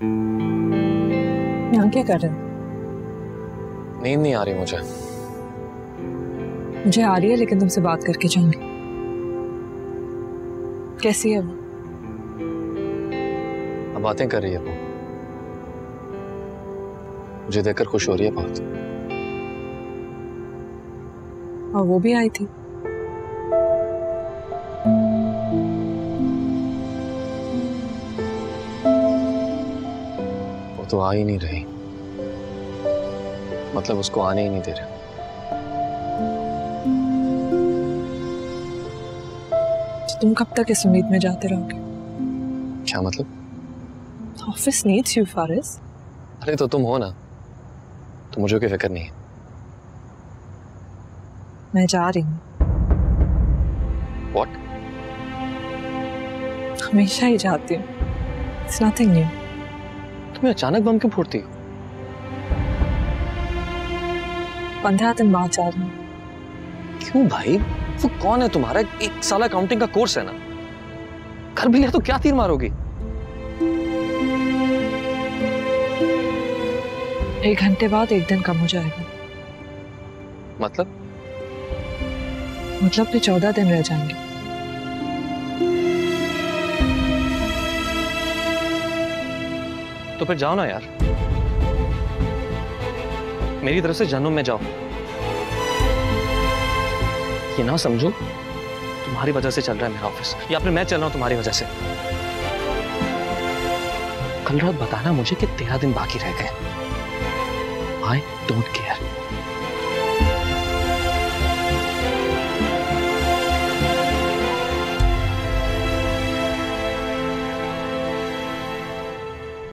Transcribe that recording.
यहाँ क्या कर रहे हो? नींद नहीं आ रही मुझे। मुझे आ रही है, लेकिन तुमसे बात करके जाऊंगी। कैसी है वो? अब बातें कर रही है वो। मुझे देखकर खुश हो रही है बहुत। और वो भी आई थी। वो तो आ ही नहीं रही, मतलब उसको आने ही नहीं दे रहे। तो तुम कब तक इस उम्मीद में जाते रहोगे? क्या मतलब? Office needs you Faris. अरे तो तुम हो ना, तो मुझे कोई फिक्र नहीं है। मैं जा रही हूँ। What? हमेशा ही जाती हूँ। It's nothing new। तुम्हें अचानक बम क्यों फूटती हो? 15 दिन बाद जा रही हूँ। क्यों भाई? वो कौन है तुम्हारा? एक साल अकाउंटिंग का कोर्स है ना। घर भी लिया तो क्या तीर मारोगी? 1 घंटे बाद 1 दिन कम हो जाएगा। मतलब भी 14 दिन रह जाएंगे। तो फिर जाओ ना यार, मेरी तरफ से जन्म में जाओ। ये ना समझो तुम्हारी वजह से चल रहा है मेरा ऑफिस, या फिर मैं चल रहा हूं तुम्हारी वजह से। कल रात बताना मुझे कि 13 दिन बाकी रह गए। I don't care.